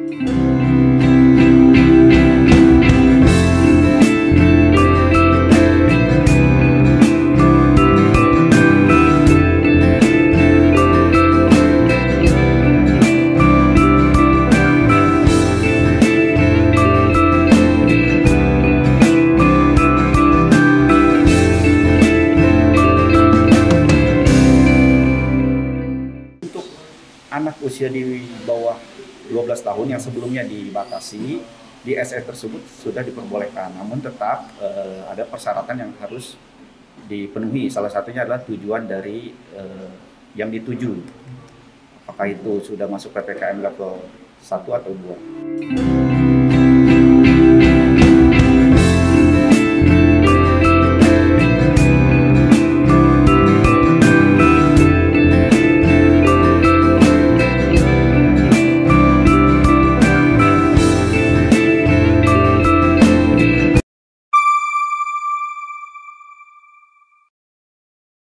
Anak usia di bawah 12 tahun yang sebelumnya dibatasi, di SE tersebut sudah diperbolehkan. Namun tetap ada persyaratan yang harus dipenuhi. Salah satunya adalah tujuan dari yang dituju. Apakah itu sudah masuk PPKM level 1 atau 2.